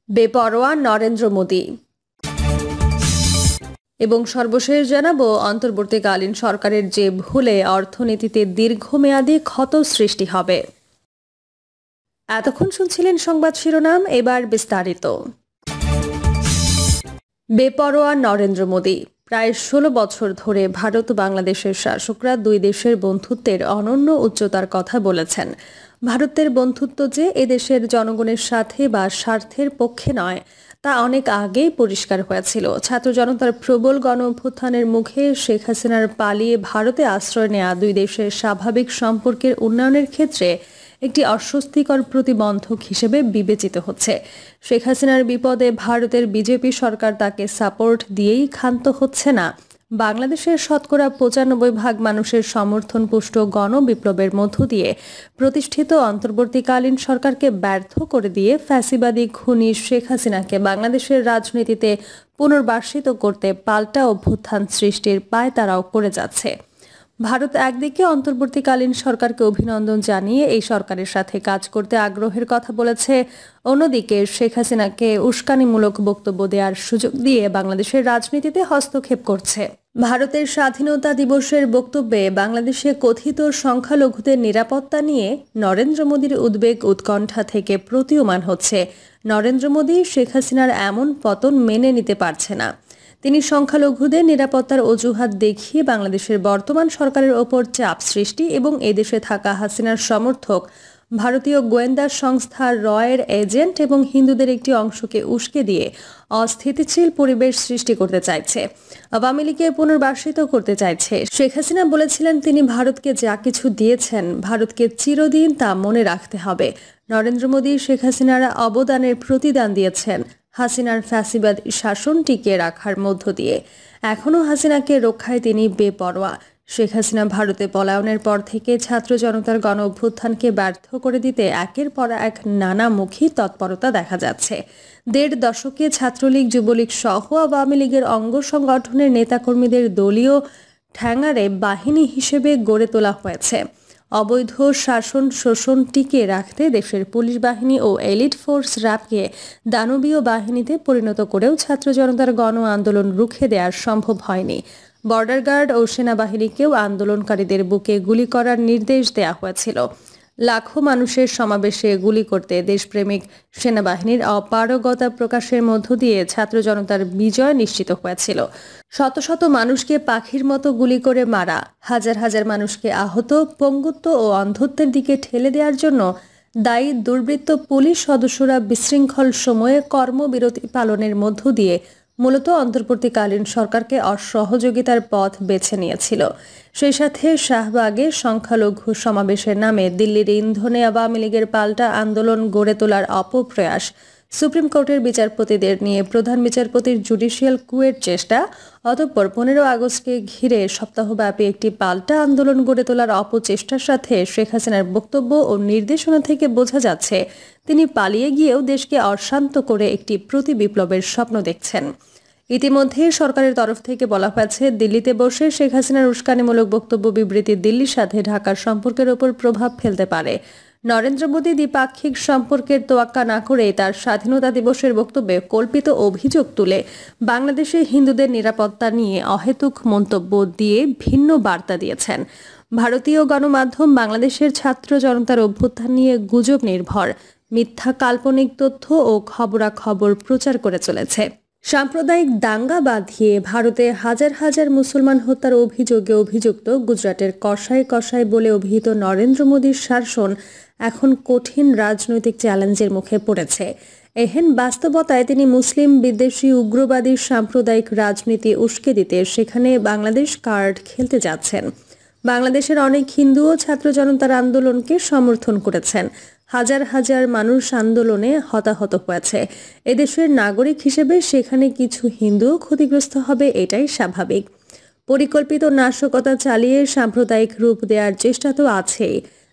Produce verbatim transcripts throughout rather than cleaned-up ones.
বেপরোয়া নরেন্দ্র মোদি। এবং সর্বশেষ জানাবো অন্তর্বর্তীকালীন সরকারের যে ভুলে অর্থনীতিতে দীর্ঘমেয়াদী ক্ষত সৃষ্টি হবে। এতক্ষণ শুনছিলেন সংবাদ শিরোনাম, এবার বিস্তারিত। বেপরোয়া নরেন্দ্র মোদি। প্রায় ষোলো বছর ধরে ভারত ও বাংলাদেশের শাসকরা দুই দেশের বন্ধুত্বের অনন্য উচ্চতার কথা বলেছেন। ভারতের বন্ধুত্ব যে এদেশের জনগণের সাথে বা স্বার্থের পক্ষে নয়, তা অনেক আগেই পরিষ্কার হয়েছিল। ছাত্র জনতার প্রবল গণ অভ্যুত্থানের মুখে শেখ হাসিনার পালিয়ে ভারতে আশ্রয় নেয়া দুই দেশের স্বাভাবিক সম্পর্কের উন্নয়নের ক্ষেত্রে একটি অস্বস্তিকর প্রতিবন্ধক হিসেবে বিবেচিত হচ্ছে। শেখ হাসিনার বিপদে ভারতের বিজেপি সরকার তাকে সাপোর্ট দিয়েই ক্ষান্ত হচ্ছে না। বাংলাদেশের শতকরা পঁচানব্বই ভাগ মানুষের সমর্থন পুষ্ট গণ বিপ্লবের মধ্য দিয়ে প্রতিষ্ঠিত অন্তর্বর্তীকালীন সরকারকে ব্যর্থ করে দিয়ে ফ্যাসিবাদী খুনি শেখ হাসিনাকে বাংলাদেশের রাজনীতিতে পুনর্বাসিত করতে পাল্টা অভ্যুত্থান সৃষ্টির পায়তারাও করে যাচ্ছে। ভারত একদিকে অন্তর্বর্তীকালীন সরকারকে অভিনন্দন জানিয়ে এই সরকারের সাথে কাজ করতে আগ্রহের কথা বলেছে, অন্যদিকে শেখ হাসিনাকে উস্কানিমূলক বক্তব্য দেওয়ার সুযোগ দিয়ে বাংলাদেশের রাজনীতিতে হস্তক্ষেপ করছে। ভারতের স্বাধীনতা দিবসের বক্তব্যে বাংলাদেশে কথিত সংখ্যালঘুদের নিরাপত্তা নিয়ে নরেন্দ্র মোদীর উদ্বেগ উৎকণ্ঠা থেকে প্রতীয়মান হচ্ছে। নরেন্দ্র মোদী শেখ হাসিনার এমন পতন মেনে নিতে পারছে না। তিনি সংখ্যালঘুদের নিরাপত্তার অজুহাত দেখিয়ে বাংলাদেশের বর্তমান সরকারের ওপর চাপ সৃষ্টি এবং এদেশে থাকা হাসিনার সমর্থক ভারতীয় গোয়েন্দা সংস্থা রয়ের এজেন্ট এবং হিন্দুদের একটি অংশকে উস্কে দিয়ে অস্থিতিশীল পরিবেশ সৃষ্টি করতে চাইছে, আওয়ামী লীগকে পুনর্বাসিত করতে চাইছে। শেখ হাসিনা বলেছিলেন, তিনি ভারতকে যা কিছু দিয়েছেন ভারতকে চিরদিন তা মনে রাখতে হবে। নরেন্দ্র মোদী শেখ হাসিনার অবদানের প্রতিদান দিয়েছেন হাসিনার ফ্যাসিবাদ শাসন টিকিয়ে রাখার মধ্য দিয়ে। এখনও হাসিনাকে রক্ষায় তিনি বেপরোয়া। শেখ হাসিনা ভারতে পলায়নের পর থেকে ছাত্র জনতার গণ অভ্যুত্থানকে ব্যর্থ করে দিতে একের পর এক নানামুখী তৎপরতা দেখা যাচ্ছে। দেড় দশকে ছাত্রলীগ, যুবলীগ সহ আওয়ামী লীগের অঙ্গ সংগঠনের নেতাকর্মীদের দলীয় ঠ্যাঙারে বাহিনী হিসেবে গড়ে তোলা হয়েছে। অবৈধ শাসন শোষণ টিকিয়ে রাখতে দেশের পুলিশ বাহিনী ও এলিট ফোর্স র্যাবকে দানবীয় বাহিনীতে পরিণত করেও ছাত্র জনতার গণ আন্দোলন রুখে দেওয়া সম্ভব হয়নি। বর্ডার গার্ড ও সেনাবাহিনীকেও আন্দোলনকারীদের বুকে গুলি করার নির্দেশ দেওয়া হয়েছিল। লাখো মানুষের সমাবেশে গুলি করতে দেশপ্রেমিক সেনাবাহিনীর অপারগতা প্রকাশের মধ্য দিয়ে ছাত্র জনতার বিজয় নিশ্চিত হয়েছিল। শত শত মানুষকে পাখির মতো গুলি করে মারা, হাজার হাজার মানুষকে আহত, পঙ্গুত্ব ও অন্ধত্বের দিকে ঠেলে দেওয়ার জন্য দায়ী দুর্বৃত্ত পুলিশ সদস্যরা বিশৃঙ্খল সময়ে কর্মবিরতি পালনের মধ্য দিয়ে মূলত অন্তর্বর্তীকালীন সরকারকে অসহযোগিতার পথ বেছে নিয়েছিল। সেই সাথে শাহবাগে সংখ্যালঘু সমাবেশের নামে দিল্লির ইন্ধনে আওয়ামী লীগের পাল্টা আন্দোলন গড়ে তোলার অপপ্রয়াস, সুপ্রিম কোর্টের বিচারপতিদের নিয়ে প্রধান বিচারপতির জুডিশিয়াল কুয়ের চেষ্টা, অতঃপর পনেরো আগস্টকে ঘিরে সপ্তাহব্যাপী একটি পাল্টা আন্দোলন গড়ে তোলার অপচেষ্টার সাথে শেখ হাসিনার বক্তব্য ও নির্দেশনা থেকে বোঝা যাচ্ছে তিনি পালিয়ে গিয়েও দেশকে অশান্ত করে একটি প্রতি বিপ্লবের স্বপ্ন দেখছেন। ইতিমধ্যে সরকারের তরফ থেকে বলা হয়েছে, দিল্লিতে বসে শেখ হাসিনার উস্কানিমূলক বক্তব্য বিবৃতি দিল্লির সাথে ঢাকার সম্পর্কের ওপর প্রভাব ফেলতে পারে। নরেন্দ্র মোদী দ্বিপাক্ষিক সম্পর্কের তোয়াক্কা না করে তার স্বাধীনতা দিবসের বক্তব্যে কল্পিত অভিযোগ তুলে বাংলাদেশে হিন্দুদের নিরাপত্তা নিয়ে অহেতুক মন্তব্য দিয়ে ভিন্ন বার্তা দিয়েছেন। ভারতীয় গণমাধ্যম বাংলাদেশের ছাত্র জনতার অভ্যুত্থান নিয়ে গুজব নির্ভর মিথ্যা কাল্পনিক তথ্য ও খবরাখবর প্রচার করে চলেছে। সাম্প্রদায়িক দাঙ্গা বাঁধিয়ে ভারতে হাজার হাজার মুসলমান হত্যার অভিযোগে অভিযুক্ত গুজরাটের কসাই কসাই বলে অভিহিত নরেন্দ্র মোদীর শাসন এখন কঠিন রাজনৈতিক চ্যালেঞ্জের মুখে পড়েছে। এহেন বাস্তবতায় তিনি মুসলিম বিদ্বেষী উগ্রবাদী সাম্প্রদায়িক রাজনীতি উস্কে দিতে সেখানে বাংলাদেশ কার্ড খেলতে যাচ্ছেন। বাংলাদেশের অনেক হিন্দু ও ছাত্র জনতার আন্দোলনকে সমর্থন করেছেন। হাজার হাজার মানুষ আন্দোলনে হতাহত হয়েছে। এদেশের নাগরিক হিসেবে সেখানে কিছু হিন্দুও ক্ষতিগ্রস্ত হবে, এটাই স্বাভাবিক। পরিকল্পিত নাশকতা চালিয়ে সাম্প্রদায়িক রূপ দেওয়ার চেষ্টা তো আছেই।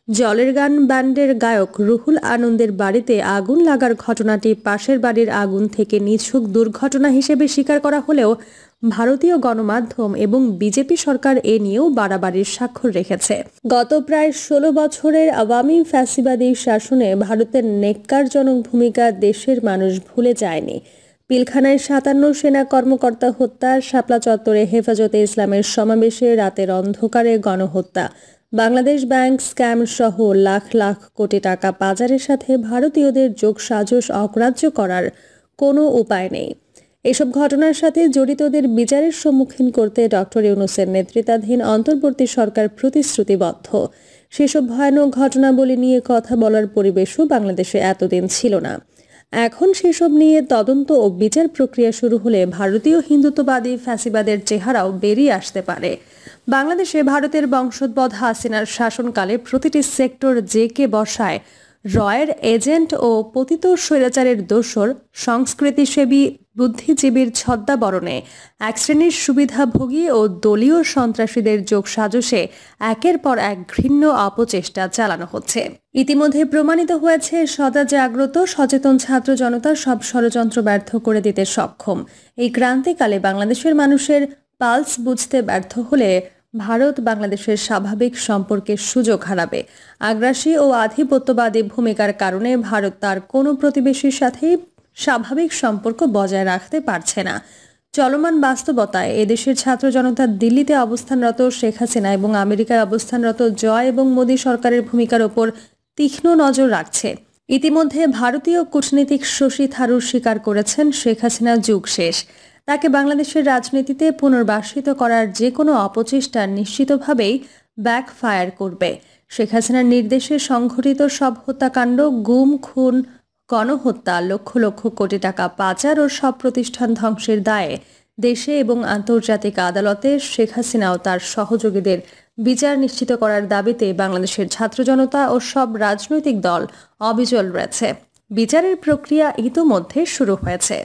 জলের গান ব্যান্ডের গায়ক রুহুল আনন্দের বাড়িতে আগুন লাগার ঘটনাটি পাশের বাড়ির আগুন থেকে নিছক দুর্ঘটনা হিসেবে স্বীকার করা হলেও ভারতীয় গণমাধ্যম এবং বিজেপি সরকার এ নিয়েও বাড়াবাড়ির স্বাক্ষর রেখেছে। গত প্রায় ষোলো বছরের আওয়ামী ফ্যাসিবাদী শাসনে ভারতের নেককারজনক ভূমিকা দেশের মানুষ ভুলে যায়নি। পিলখানায় সাতান্ন সেনা কর্মকর্তা হত্যা, শাপলা চত্বরে হেফাজতে ইসলামের সমাবেশে রাতের অন্ধকারে গণহত্যা, বাংলাদেশ ব্যাংক স্ক্যাম সহ লাখ লাখ কোটি টাকা পাচারের সাথে ভারতীয়দের যোগসাজশ অগ্রাহ্য করার কোনো উপায় নেই। এসব ঘটনার সাথে জড়িতদের বিচারের সম্মুখীন করতে ডক্টর ইউনূসের নেতৃত্বাধীন অন্তর্বর্তী সরকার প্রতিশ্রুতিবদ্ধ। সেসব ভয়ানক ঘটনাবলী নিয়ে কথা বলার পরিবেশও বাংলাদেশে এতদিন ছিল না। এখন সেসব নিয়ে তদন্ত ও বিচার প্রক্রিয়া শুরু হলে ভারতীয় হিন্দুত্ববাদী ফ্যাসিবাদের চেহারাও বেরিয়ে আসতে পারে। বাংলাদেশে ভারতের বংশোদ্ভূত হাসিনার শাসনকালে প্রতিটি সেক্টর যে কে বসায় রয়ের এজেন্ট ও পতিত স্বৈরাচারের দোসর সংস্কৃতিসেবী বুদ্ধিজীবীর ছদ্মাবরণে এক শ্রেণীর সুবিধাভোগী ও দলীয় সন্ত্রাসীদের যোগসাজশে একের পর এক ঘৃণ্য অপচেষ্টা চালানো হচ্ছে। ইতিমধ্যে প্রমাণিত হয়েছে সদা জাগ্রত সচেতন ছাত্র জনতা সব ষড়যন্ত্র ব্যর্থ করে দিতে সক্ষম। এই ক্রান্তিকালে বাংলাদেশের মানুষের পালস বুঝতে ব্যর্থ হলে ভারত বাংলাদেশের স্বাভাবিক সম্পর্কের সুযোগ হারাবে। আগ্রাসী ও আধিপত্যবাদী ভূমিকার কারণে ভারত তার কোনো প্রতিবেশীর সাথেই স্বাভাবিক সম্পর্ক বজায় রাখতে পারছে না। চলমান বাস্তবতায় এদেশের ছাত্র জনতা দিল্লিতে অবস্থানরত শেখ হাসিনা এবং আমেরিকায় অবস্থানরত জয় এবং মোদী সরকারের ভূমিকার ওপর তীক্ষ্ণ নজর রাখছে। ইতিমধ্যে ভারতীয় কূটনীতিক শশী থারুর স্বীকার করেছেন শেখ হাসিনা যুগ শেষ। তাকে বাংলাদেশের রাজনীতিতে পুনর্বাসিত করার যে কোনো অপচেষ্টা নিশ্চিতভাবেই ব্যাকফায়ার করবে। শেখ হাসিনার নির্দেশে সংঘটিত সব হত্যাকাণ্ড, গুম, খুন, গণহত্যা, লক্ষ লক্ষ কোটি টাকা পাচার ও সব প্রতিষ্ঠান ধ্বংসের দায়ে দেশে এবং আন্তর্জাতিক আদালতে শেখ হাসিনা ও তার সহযোগীদের বিচার নিশ্চিত করার দাবিতে বাংলাদেশের ছাত্র জনতা ও সব রাজনৈতিক দল অবিচল রয়েছে। বিচারের প্রক্রিয়া ইতোমধ্যে শুরু হয়েছে।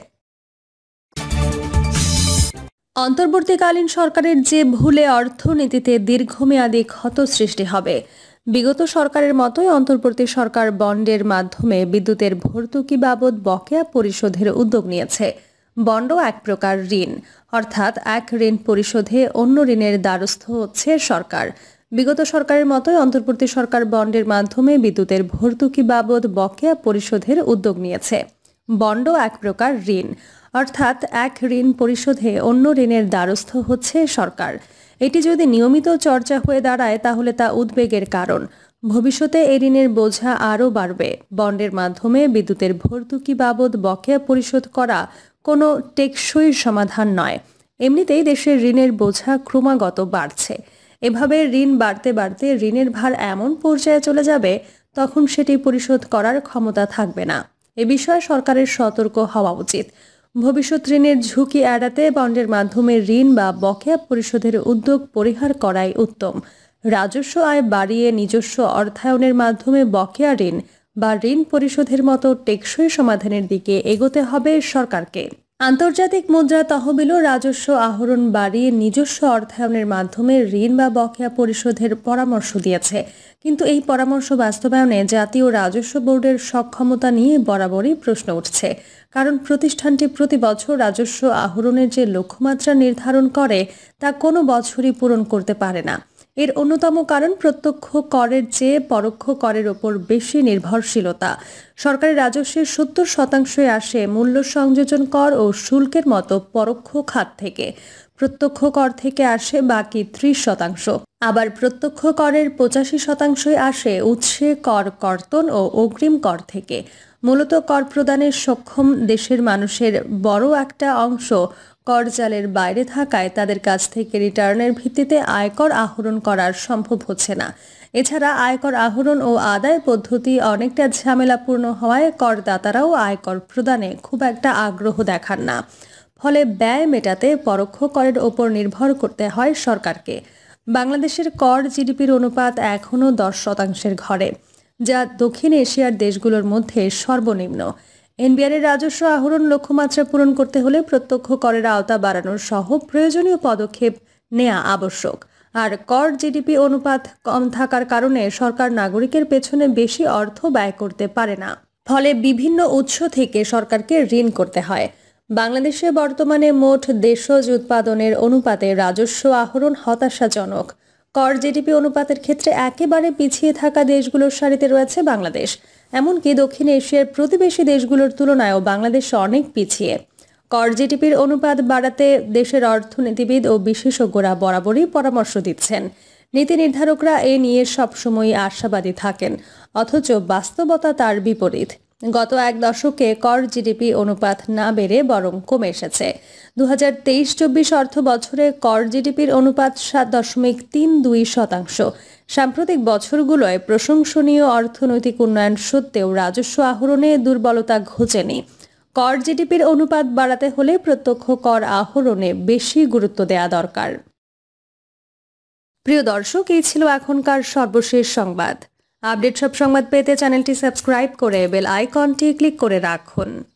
অন্তর্বর্তীকালীন সরকারের যে ভুলে অর্থনীতিতে দীর্ঘমেয়াদী ক্ষত সৃষ্টি হবে। বিগত সরকারের মতোই অন্তর্বর্তী সরকার বন্ডের মাধ্যমে বিদ্যুতের ভর্তুকি বাবদ বকেয়া পরিশোধের উদ্যোগ নিয়েছে। বন্ড এক প্রকার ঋণ, অর্থাৎ এক ঋণ পরিশোধে অন্য ঋণের দ্বারস্থ হচ্ছে সরকার। বিগত সরকারের মতোই অন্তর্বর্তী সরকার বন্ডের মাধ্যমে বিদ্যুতের ভর্তুকি বাবদ বকেয়া পরিশোধের উদ্যোগ নিয়েছে। বন্ড এক প্রকার ঋণ, অর্থাৎ এক ঋণ পরিশোধে অন্য ঋণের দ্বারস্থ হচ্ছে সরকার। এটি যদি নিয়মিত চর্চা হয়ে দাঁড়ায় তাহলে তা উদ্বেগের কারণ। ভবিষ্যতে এই ঋণের বোঝা আরও বাড়বে। বন্ডের মাধ্যমে বিদ্যুতের ভর্তুকি বাবদ বকেয়া পরিশোধ করা কোনো টেকসই সমাধান নয়। এমনিতেই দেশের ঋণের বোঝা ক্রমাগত বাড়ছে। এভাবে ঋণ বাড়তে বাড়তে ঋণের ভার এমন পর্যায়ে চলে যাবে তখন সেটি পরিশোধ করার ক্ষমতা থাকবে না। এ বিষয়ে সরকারের সতর্ক হওয়া উচিত। ভবিষ্যৎ ঋণের ঝুঁকি এড়াতে বন্ডের মাধ্যমে ঋণ বা বকেয়া পরিশোধের উদ্যোগ পরিহার করাই উত্তম। রাজস্ব আয় বাড়িয়ে নিজস্ব অর্থায়নের মাধ্যমে বকেয়া ঋণ বা ঋণ পরিশোধের মতো টেকসই সমাধানের দিকে এগোতে হবে সরকারকে। আন্তর্জাতিক মুদ্রা তহবিলও রাজস্ব আহরণ বাড়িয়ে নিজস্ব অর্থায়নের মাধ্যমে ঋণ বা বকেয়া পরিশোধের পরামর্শ দিয়েছে। কিন্তু এই পরামর্শ বাস্তবায়নে জাতীয় রাজস্ব বোর্ডের সক্ষমতা নিয়ে বরাবরই প্রশ্ন উঠছে। কারণ প্রতিষ্ঠানটি প্রতি বছর রাজস্ব আহরণের যে লক্ষ্যমাত্রা নির্ধারণ করে তা কোনো বছরই পূরণ করতে পারে না। এর অন্যতম কারণ প্রত্যক্ষ করের চেয়ে পরোক্ষ করের ওপর বেশি নির্ভরশীলতা। সরকারি রাজস্বের সত্তর শতাংশই আসে মূল্য সংযোজন কর ও শুল্কের মতো পরোক্ষ খাত থেকে। প্রত্যক্ষ কর থেকে আসে বাকি ত্রিশ শতাংশ। আবার প্রত্যক্ষ করের পঁচাশি শতাংশই আসে উৎসে কর কর্তন ও অগ্রিম কর থেকে। মূলত কর প্রদানের সক্ষম দেশের মানুষের বড় একটা অংশ করজালের বাইরে থাকায় তাদের কাছ থেকে রিটার্নের ভিত্তিতে আয়কর আহরণ করা সম্ভব হচ্ছে না। এছাড়া আয়কর আহরণ ও আদায় পদ্ধতি অনেকটা ঝামেলাপূর্ণ হওয়ায় করদাতারাও আয়কর প্রদানে খুব একটা আগ্রহ দেখান না। ফলে ব্যয় মেটাতে পরোক্ষ করের ওপর নির্ভর করতে হয় সরকারকে। বাংলাদেশের কর জিডিপির অনুপাত এখনও দশ শতাংশের ঘরে, যা দক্ষিণ এশিয়ার দেশগুলোর মধ্যে সর্বনিম্ন। এনবিআরের রাজস্ব আহরণ লক্ষ্যমাত্রা পূরণ করতে হলে প্রত্যক্ষ করের আওতা বাড়ানোর সহ প্রয়োজনীয় পদক্ষেপ নেওয়া আবশ্যক। আর কর জিডিপি অনুপাত কম থাকার কারণে সরকার নাগরিকের পেছনে বেশি অর্থ ব্যয় করতে পারে না। ফলে বিভিন্ন উৎস থেকে সরকারকে ঋণ করতে হয়। বাংলাদেশে বর্তমানে মোট দেশজ উৎপাদনের অনুপাতে রাজস্ব আহরণ হতাশাজনক। কর জিডিপি অনুপাতের ক্ষেত্রে একেবারে পিছিয়ে থাকা দেশগুলোর সারিতে রয়েছে বাংলাদেশ। এমনকি দক্ষিণ এশিয়ার প্রতিবেশী দেশগুলোর তুলনায়ও বাংলাদেশ অনেক পিছিয়ে। কর জিডিপির অনুপাত বাড়াতে দেশের অর্থনীতিবিদ ও বিশেষজ্ঞরা বরাবরই পরামর্শ দিচ্ছেন। নীতি নির্ধারকরা এ নিয়ে সবসময়ই আশাবাদী থাকেন, অথচ বাস্তবতা তার বিপরীত। গত এক দশকে কর জিডিপি অনুপাত না বেড়ে বরং কমে এসেছে। দু হাজার তেইশ চব্বিশ অর্থ বছরে কর জিডিপির অনুপাত সাত দশমিক তিন দুই শতাংশ। সাম্প্রতিক বছরগুলোয় প্রশংসনীয় অর্থনৈতিক উন্নয়ন সত্ত্বেও রাজস্ব আহরণে দুর্বলতা ঘোচেনি। কর জিডিপির অনুপাত বাড়াতে হলে প্রত্যক্ষ কর আহরণে বেশি গুরুত্ব দেওয়া দরকার। প্রিয় দর্শক, এই ছিল এখনকার সর্বশেষ সংবাদ। আপডেট সব সংবাদ পেতে চ্যানেলটি সাবস্ক্রাইব করে বেল আইকনটি ক্লিক করে রাখুন।